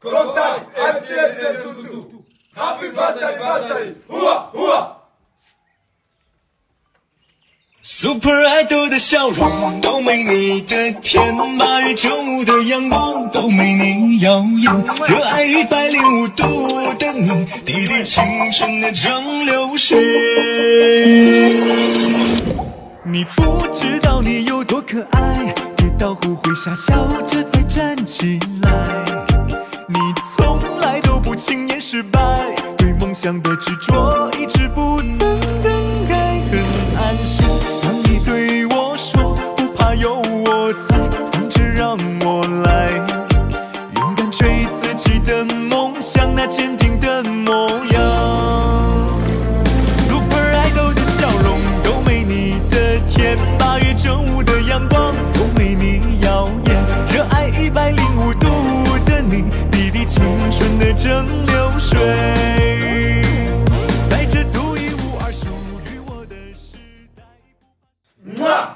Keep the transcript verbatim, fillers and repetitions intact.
Contact F C S Tutu. Happy first anniversary! Hua hua! Super Idol 的笑容都没你的甜，八月正午的阳光都没你耀眼，热爱一百零五度的你，滴滴青春的蒸馏水。你不知道你有多可爱，跌倒后会傻笑着再站起来。你从来都不轻言失败，对梦想的执着一直不曾更改，很安心。当你对我说不怕有我在，放着让我来，勇敢追自己的梦想，那坚定的模样。Super Idol 的笑容都没你的甜，八月正午的阳光都没你耀眼，热爱一百零五度的你，滴滴青春的蒸馏水。